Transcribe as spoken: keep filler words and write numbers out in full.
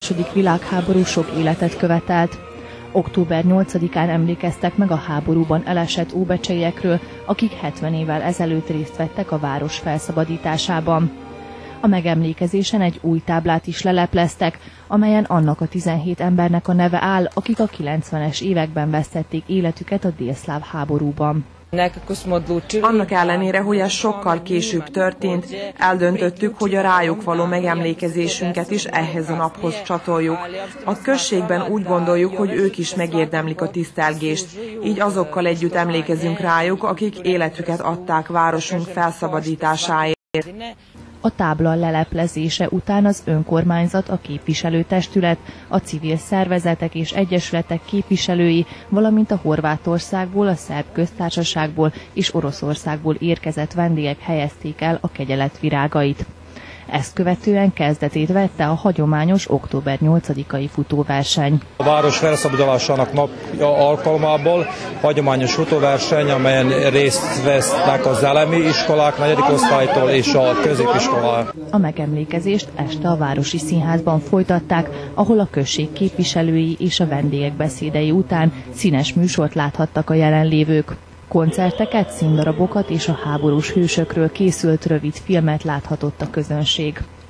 A második világháború sok életet követelt. október nyolcadikán emlékeztek meg a háborúban elesett óbecseiekről, akik hetven évvel ezelőtt részt vettek a város felszabadításában. A megemlékezésen egy új táblát is lelepleztek, amelyen annak a tizenhét embernek a neve áll, akik a kilencvenes években vesztették életüket a délszláv háborúban. Annak ellenére, hogy ez sokkal később történt, eldöntöttük, hogy a rájuk való megemlékezésünket is ehhez a naphoz csatoljuk. A községben úgy gondoljuk, hogy ők is megérdemlik a tisztelgést, így azokkal együtt emlékezünk rájuk, akik életüket adták városunk felszabadításáért. A tábla leleplezése után az önkormányzat, a képviselőtestület, a civil szervezetek és egyesületek képviselői, valamint a Horvátországból, a Szerb Köztársaságból és Oroszországból érkezett vendégek helyezték el a kegyelet virágait. Ezt követően kezdetét vette a hagyományos október nyolcadikai futóverseny. A város felszabadulásának napja alkalmából hagyományos futóverseny, amelyen részt vesznek az elemi iskolák negyedik osztálytól és a középiskolák. A megemlékezést este a Városi Színházban folytatták, ahol a község képviselői és a vendégek beszédei után színes műsort láthattak a jelenlévők. Koncerteket, színdarabokat és a háborús hősökről készült rövid filmet láthatott a közönség.